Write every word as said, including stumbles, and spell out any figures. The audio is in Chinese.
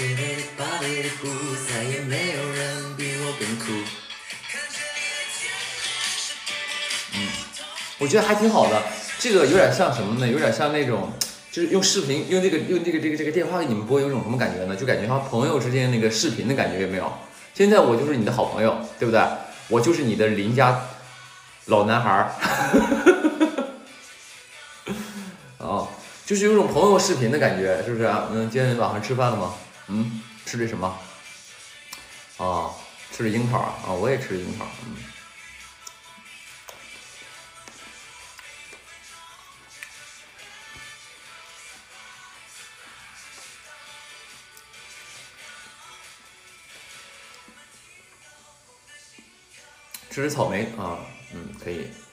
再也没有人比我更酷。嗯，我觉得还挺好的。这个有点像什么呢？有点像那种，就是用视频，用这个用这个这个这个电话给你们播，有种什么感觉呢？就感觉像朋友之间那个视频的感觉，有没有？现在我就是你的好朋友，对不对？我就是你的邻家老男孩儿。哦，就是有种朋友视频的感觉，是不是啊？嗯，今天晚上吃饭了吗？嗯，吃的什么？哦，吃的樱桃啊，哦，我也吃的樱桃，嗯。吃吃草莓啊，嗯，可以。